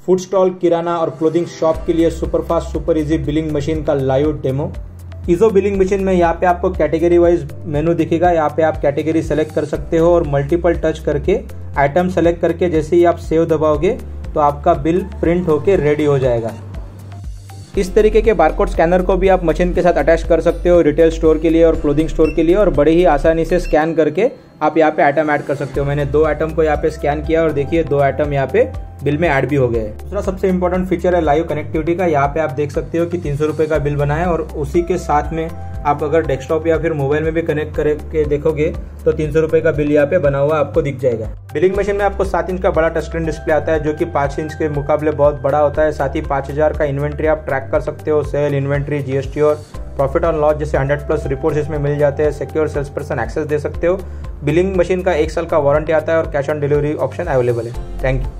Food stall, किराना और clothing shop के लिए super fast super easy billing machine का live demo. Ezo billing machine में यहाँ पे आपको कैटेगरी वाइज मेनू दिखेगा। यहाँ पे आप कैटेगरी सेलेक्ट कर सकते हो और मल्टीपल टच करके आइटम सेलेक्ट करके जैसे ही आप सेव दबाओगे तो आपका बिल प्रिंट होके रेडी हो जाएगा। इस तरीके के बारकोड स्कैनर को भी आप मशीन के साथ अटैच कर सकते हो रिटेल स्टोर के लिए और क्लोथिंग स्टोर के लिए, और बड़े ही आसानी से स्कैन करके आप यहाँ पे आइटम ऐड कर सकते हो। मैंने 2 आइटम को यहाँ पे स्कैन किया और देखिए 2 आइटम यहाँ पे बिल में ऐड भी हो गए। दूसरा सबसे इंपॉर्टेंट फीचर है लाइव कनेक्टिविटी का। यहाँ पे आप देख सकते हो कि 300 रुपये का बिल बना है और उसी के साथ में आप अगर डेस्कटॉप या फिर मोबाइल में भी कनेक्ट करके देखोगे तो 300 रुपये का बिल यहाँ पे बना हुआ आपको दिख जाएगा। बिलिंग मशीन में आपको 7 इंच का बड़ा टच स्क्रीन डिस्प्ले आता है जो कि 5 इंच के मुकाबले बहुत बड़ा होता है। साथ ही 5000 का इन्वेंट्री आप ट्रैक कर सकते हो। सेल, इन्वेंट्री, जीएसटी और प्रॉफिट और लॉस जैसे 100+ रिपोर्ट्स इसमें मिल जाते हैं। सिक्योर सेल्स पर्सन एक्सेस दे सकते हो। बिलिंग मशीन का 1 साल का वारंटी आता है और cash on delivery option available है। Thank you.